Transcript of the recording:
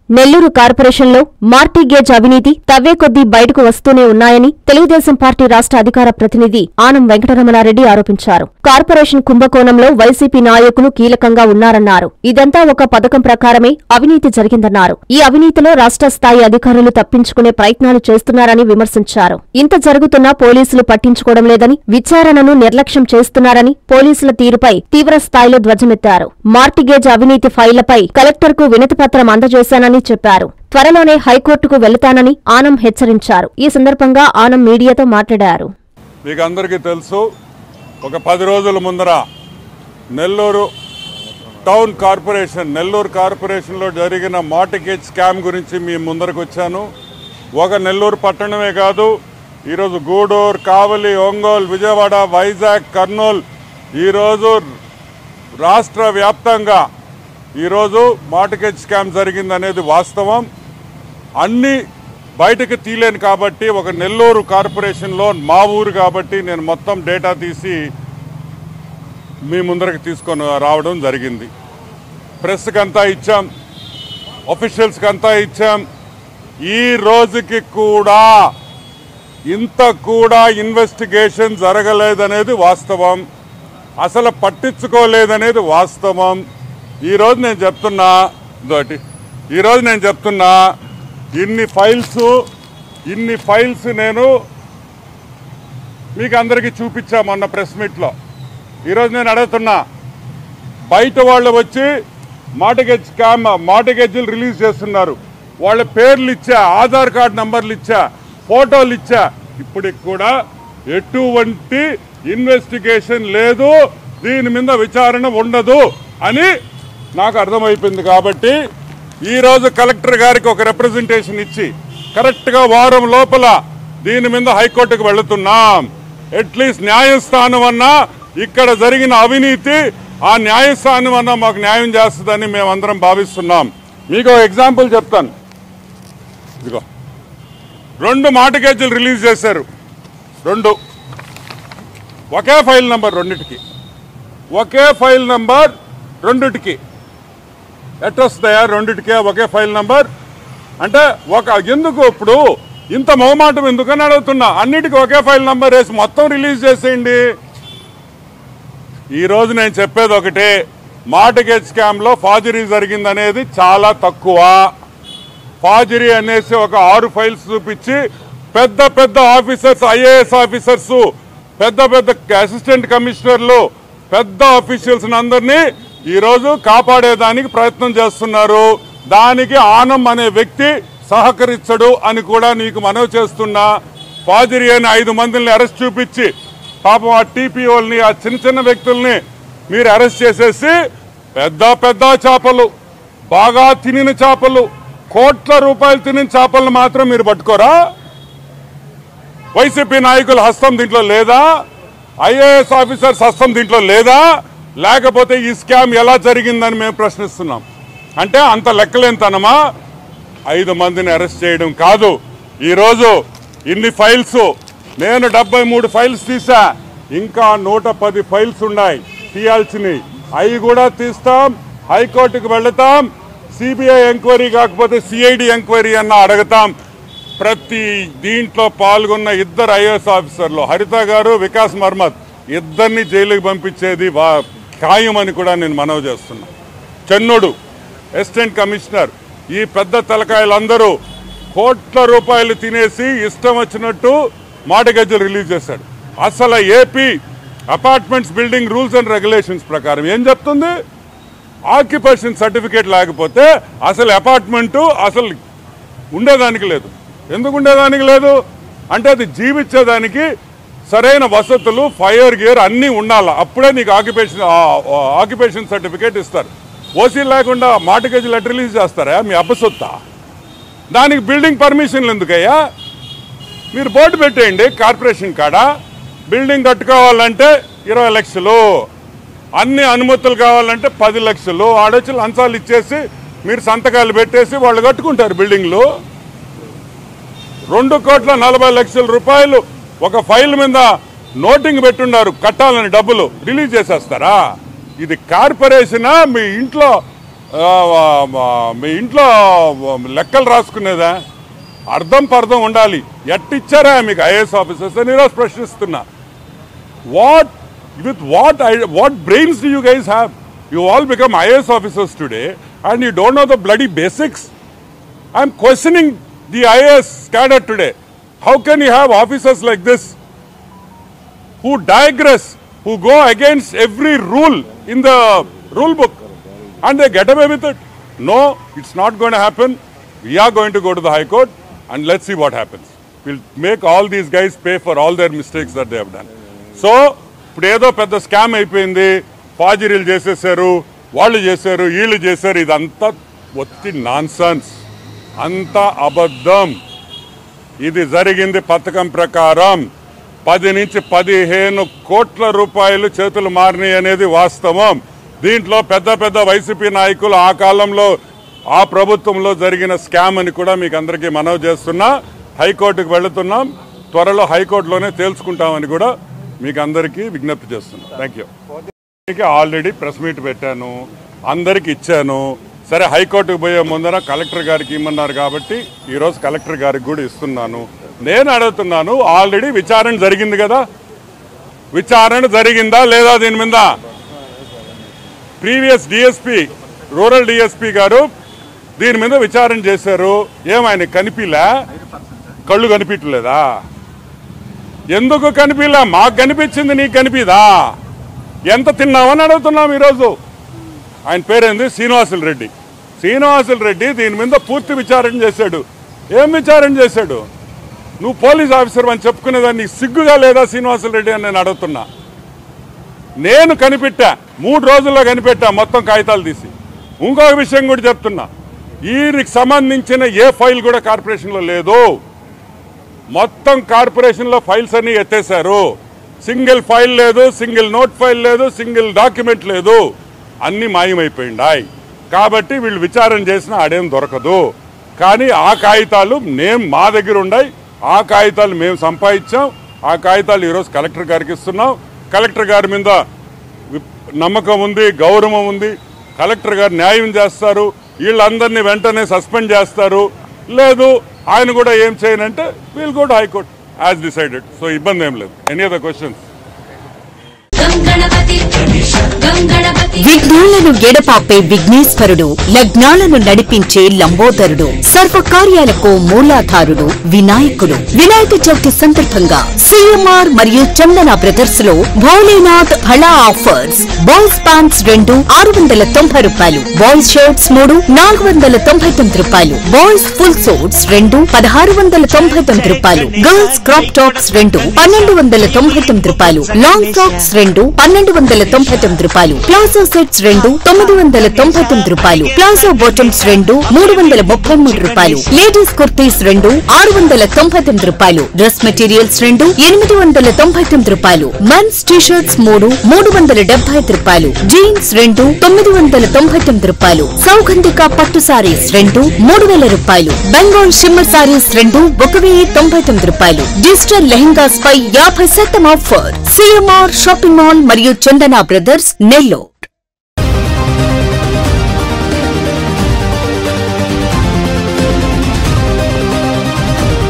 నెల్లూరు కార్పొరేషన్లో మార్టిగేజ్ అవినీతి తవ్వే కొద్దీ బయటకు వస్తూనే ఉన్నాయని తెలుగుదేశం పార్టీ రాష్ట్ర అధికార ప్రతినిధి ఆనం వెంకటరమణారెడ్డి ఆరోపించారు. కార్పొరేషన్ కుంభకోణంలో వైసీపీ నాయకులు కీలకంగా ఉన్నారన్నారు. ఇదంతా ఒక పథకం ప్రకారమే అవినీతి జరిగిందన్నారు. ఈ అవినీతిలో రాష్ట్ర స్థాయి అధికారులు తప్పించుకునే ప్రయత్నాలు చేస్తున్నారని విమర్శించారు. ఇంత జరుగుతున్నా పోలీసులు పట్టించుకోవడం లేదని, విచారణను నిర్లక్ష్యం చేస్తున్నారని పోలీసుల తీరుపై తీవ్ర స్థాయిలో ధ్వజమెత్తారు. మార్టిగేజ్ అవినీతి ఫైళ్లపై కలెక్టర్కు వినతిపత్రం అందజేశానని చెప్పారు. త్వరలోనే హైకోర్టుకు వెళతానని ఆనం హెచ్చరించారు. ఈ సందర్భంగా ఆనం మీడియాతో మాట్లాడారు. మీకు అందరికీ తెలుసు, ఒక 10 రోజుల ముందర నెల్లూరు టౌన్ కార్పొరేషన్ నెల్లూరు కార్పొరేషన్లో జరిగిన మార్టిగేజ్ స్కామ్ గురించి మీ ముందరకు వచ్చాను. ఒక నెల్లూరు పట్టణమే కాదు, ఈరోజు గూడూరు, కావలి, ఒంగోలు, విజయవాడ, వైజాగ్, కర్నూలు, ఈరోజు రాష్ట్ర వ్యాప్తంగా ఈరోజు మార్టిగేజ్ స్కామ్ జరిగిందనేది వాస్తవం. అన్నీ బయటకు తీలేను కాబట్టి ఒక నెల్లూరు కార్పొరేషన్లో మా ఊరు కాబట్టి నేను మొత్తం డేటా తీసి మీ ముందరకు తీసుకొని రావడం జరిగింది. ప్రెస్కి అంతా ఇచ్చాం, ఆఫీషియల్స్కి అంతా ఇచ్చాం. ఈ రోజుకి కూడా ఇంత కూడా ఇన్వెస్టిగేషన్ జరగలేదనేది వాస్తవం, అసలు పట్టించుకోలేదనేది వాస్తవం. ఈరోజు నేను చెప్తున్నా ఇన్ని ఫైల్స్ నేను మీకు అందరికీ చూపించా మొన్న ప్రెస్ మీట్లో. ఈరోజు నేను అడుగుతున్నా, బయట వాళ్ళు వచ్చి మార్టిగేజ్లు రిలీజ్ చేస్తున్నారు. వాళ్ళ పేర్లు ఇచ్చా, ఆధార్ కార్డు నంబర్లు ఇచ్చా, ఫోటోలు ఇచ్చా, ఇప్పటికి కూడా ఎటువంటి ఇన్వెస్టిగేషన్ లేదు, దీని మీద విచారణ ఉండదు అని నాకు అర్థమైపోయింది. కాబట్టి ఈరోజు కలెక్టర్ గారికి ఒక రిప్రజెంటేషన్ ఇచ్చి కరెక్ట్గా వారం లోపల దీని మీద హైకోర్టుకు వెళుతున్నాం. అట్లీస్ట్ న్యాయస్థానం అన్నా ఇక్కడ జరిగిన అవినీతి ఆ న్యాయస్థానం అన్నా మాకు న్యాయం చేస్తుందని మేమందరం భావిస్తున్నాం. మీకు ఎగ్జాంపుల్ చెప్తాను. ఇదిగో 2 మార్టిగేజ్లు రిలీజ్ చేశారు. 2 ఒకే ఫైల్ నంబర్, ఒకే ఫైల్ నంబర్ రెండిటికి. ఎట్లొస్తాయా రెండిటికే ఒకే ఫైల్ నంబర్ అంటే? ఎందుకు ఇప్పుడు ఇంత మొహమాటం ఎందుకని అడుగుతున్నా. అన్నిటికీ ఒకే ఫైల్ నంబర్ వేసి మొత్తం రిలీజ్ చేసేయండి. ఈరోజు నేను చెప్పేది ఒకటే, మార్టిగేజ్ స్కామ్లో ఫార్జరీ జరిగిందనేది చాలా తక్కువ. ఫార్జరీ అనేసి ఒక 6 ఫైల్స్ చూపించి పెద్ద పెద్ద ఆఫీసర్స్, ఐఏఎస్ ఆఫీసర్స్, పెద్ద అసిస్టెంట్ కమిషనర్లు, పెద్ద ఆఫీషియల్స్ అందరినీ ఈరోజు కాపాడేదానికి ప్రయత్నం చేస్తున్నారు. దానికి ఆనం అనే వ్యక్తి సహకరించడు అని కూడా నీకు మనవి చేస్తున్నా. ఫార్జరీ అని 5 మందిని అరెస్ట్ చూపించి పాపం ఆ టీపీఓల్ని, ఆ చిన్న వ్యక్తుల్ని మీరు అరెస్ట్ చేసేసి పెద్ద చేపలు, బాగా తినిన చేపలు, కోట్ల రూపాయలు తినిన చేపలను మాత్రం మీరు పట్టుకోరా? వైసీపీ నాయకుల హస్తం దీంట్లో లేదా? ఐఏఎస్ ఆఫీసర్స్ హస్తం దీంట్లో లేదా? లేకపోతే ఈ స్కామ్ ఎలా జరిగిందని మేము ప్రశ్నిస్తున్నాం. అంటే అంత లెక్కలేనితనమా? 5 మందిని అరెస్ట్ చేయడం కాదు. ఈరోజు ఇన్ని ఫైల్స్, నేను 73 ఫైల్స్ తీసా, ఇంకా 110 ఫైల్స్ ఉన్నాయి తీయాల్సినవి. అవి కూడా తీస్తాం, హైకోర్టుకు వెళతాం, సిబిఐ ఎంక్వైరీ కాకపోతే సిఐడి ఎంక్వైరీ అన్న అడుగుతాం. ప్రతి దీంట్లో పాల్గొన్న 2 ఐఏఎస్ ఆఫీసర్లు, హరిత గారు, వికాస్ మర్మత్, ఇద్దరిని జైలుకి పంపించేది ఖాయమని కూడా నేను మనవి చేస్తున్నా. చెన్నుడు అసిస్టెంట్ కమిషనర్, ఈ పెద్ద తలకాయలందరూ కోట్ల రూపాయలు తినేసి ఇష్టం వచ్చినట్టు మార్టిగేజ్లు రిలీజ్ చేశాడు. అసలు AP apartments building rules and regulations ప్రకారం ఏం చెప్తుంది? ఆక్యుపేషన్ సర్టిఫికేట్ లేకపోతే అసలు అపార్ట్మెంటు అసలు ఉండేదానికి లేదు. ఎందుకు ఉండేదానికి లేదు అంటే అది జీవించేదానికి సరైన వసతులు, ఫైర్ గేర్ అన్నీ ఉండాలి. అప్పుడే నీకు ఆక్యుపేషన్ సర్టిఫికేట్ ఇస్తారు. ఓసీ లేకుండా మార్టిగేజ్ లెటర్ రిలీజ్ చేస్తారా? మీ అబ్బసొత్తా? దానికి బిల్డింగ్ పర్మిషన్లు ఎందుకయ్యా? మీరు బోర్డు పెట్టేయండి కార్పొరేషన్ కాడ, బిల్డింగ్ కట్టుకోవాలంటే 20 లక్షలు, అన్ని అనుమతులు కావాలంటే 10 లక్షలు. ఆడొచ్చి లంచాలు ఇచ్చేసి మీరు సంతకాలు పెట్టేసి వాళ్ళు కట్టుకుంటారు బిల్డింగ్లు. 2,40,00,000 రూపాయలు ఒక ఫైల్ మీద నోటింగ్ పెట్టున్నారు, కట్టాలని డబ్బులు రిలీజ్ చేసేస్తారా? ఇది కార్పొరేషనా? మీ ఇంట్లో మీ ఇంట్లో లెక్కలు రాసుకునేదా? అర్థం పర్థం ఉండాలి. ఎట్టిచ్చారా మీకు ఐఏఎస్ ఆఫీసర్స్ అని ఈరోజు ప్రశ్నిస్తున్నా. what brains do you guys have? You all become IAS officers today and you don't know the bloody basics. I'm questioning the IAS cadre today. How can you have officers like this who digress, who go against every rule in the rule book and they get away with it? No, it's not going to happen. We are going to go to the High Court and let's see what happens. We'll make all these guys pay for all their mistakes that they have done. So, ఇప్పుడు ఏదో పెద్ద scam అయిపోయింది, ఫాజరీలు చేసేసారు, వాళ్ళు చేశారు, వీళ్ళు చేశారు, ఇదంతా ఒత్తి నాన్సెన్స్, అంతా అబద్ధం. ఇది జరిగింది పథకం ప్రకారం. 10 నుంచి 15 కోట్ల రూపాయలు చేతులు మారినాయి అనేది వాస్తవం. దీంట్లో పెద్ద పెద్ద వైసీపీ నాయకులు ఆ కాలంలో ఆ ప్రభుత్వంలో జరిగిన స్కామ్ అని కూడా మీకు అందరికీ మనవి చేస్తున్నా. హైకోర్టుకు వెళుతున్నాం, త్వరలో హైకోర్టులోనే తేల్చుకుంటామని కూడా మీకు అందరికీ విజ్ఞప్తి చేస్తున్నాను. Thank you. Already press meet పెట్టాను, అందరికి ఇచ్చాను. సరే, హైకోర్టుకు పోయే ముందర కలెక్టర్ గారికి ఇమ్మన్నారు కాబట్టి ఈరోజు కలెక్టర్ గారికి కూడా ఇస్తున్నాను. నేను అడుగుతున్నాను, ఆల్రెడీ విచారణ జరిగింది కదా, విచారణ జరిగిందా లేదా? దీని మీద ప్రీవియస్ డిఎస్పీ, రూరల్ డిఎస్పీ గారు దీని మీద విచారణ చేశారు. ఏమైనా కనిపిలా? కళ్ళు కనిపించలేదా? ఎందుకు కనిపిలా? మాకు కనిపించింది, నీకు కనిపిదా? ఎంత తిన్నామని అడుగుతున్నాం ఈరోజు. ఆయన పేరేంది? శ్రీనివాసులు రెడ్డి. శ్రీనివాసులు రెడ్డి దీని మీద పూర్తి విచారణ చేశాడు. ఏం విచారణ చేశాడు? నువ్వు పోలీస్ ఆఫీసర్ అని చెప్పుకునేదాన్ని నీకు సిగ్గుగా లేదా శ్రీనివాసులు రెడ్డి అని నేను అడుగుతున్నా. నేను కనిపెట్టా, 3 రోజుల్లో కనిపెట్టా మొత్తం కాగితాలు తీసి. ఇంకొక విషయం కూడా చెప్తున్నా, వీరికి సంబంధించిన ఏ ఫైల్ కూడా కార్పొరేషన్లో లేదు. మొత్తం కార్పొరేషన్లో ఫైల్స్ అన్ని ఎత్తేశారు. సింగిల్ ఫైల్ లేదు, సింగిల్ నోట్ ఫైల్ లేదు, సింగిల్ డాక్యుమెంట్ లేదు, అన్నీ మాయమైపోయిండాయి. కాబట్టి వీళ్ళు విచారణ చేసినా ఆడేం దొరకదు. కానీ ఆ కాగితాలు మా దగ్గర ఉన్నాయి, ఆ కాగితాలు మేము సంపాదించాం. ఆ కాగితాలు ఈరోజు కలెక్టర్ గారికి ఇస్తున్నాం. కలెక్టర్ గారి మీద నమ్మకం ఉంది, గౌరవం ఉంది. కలెక్టర్ గారు న్యాయం చేస్తారు. వీళ్ళందరినీ వెంటనే సస్పెండ్ చేస్తారు. లేదు ఆయన కూడా ఏం చేయనంటే will go to high court as decided. So ఇబ్బంది ఏం లేదు. Any other questions? విఘ్నాలను ఎడపాపే విఘ్నేశ్వరుడు, లగ్నాలను నడిపించే లంబోదరుడు, సర్వకార్యాలకు మూలాధారుడు వినాయకుడు. వినాయక చవితి సందర్భంగా సిఎంఆర్ మరియు చందన బ్రదర్స్ లో భోలేనాథ్ హళా ఆఫర్స్. బాయ్స్ ప్యాంట్స్ 2 690 రూపాయలు, బాయ్స్ షర్ట్స్ 3 499 రూపాయలు, బాయ్స్ ఫుల్ సూట్స్ 2 1699 రూపాయలు, గర్ల్స్ క్రాప్ టాప్స్ 2 1299 రూపాయలు, లాంగ్ ఫ్రాక్స్ 2 1299 రూపాయలు, ప్లాజో సెట్స్ 2 999 రూపాయలు, ప్లాజో బాటమ్స్ 2 333 రూపాయలు, లేడీస్ కుర్తీస్ 2 699 రూపాయలు, డ్రెస్ మెటీరియల్స్ 2 899 రూపాయలు, మెన్స్ టీషర్ట్స్ 3 375 రూపాయలు, జీన్స్ 2 999 రూపాయలు, సౌగంధిక పట్టు సారీస్ 2 3000 రూపాయలు, బెంగాల్ షిమ్మర్ సారీస్ 2 1099 రూపాయలు, డిజిటల్ లెహెంగాస్ పై 50% ఆఫర్. సిఎంఆర్ షాపింగ్ మాల్ మరియు చందన బ్రదర్స్ నెల్లూరు.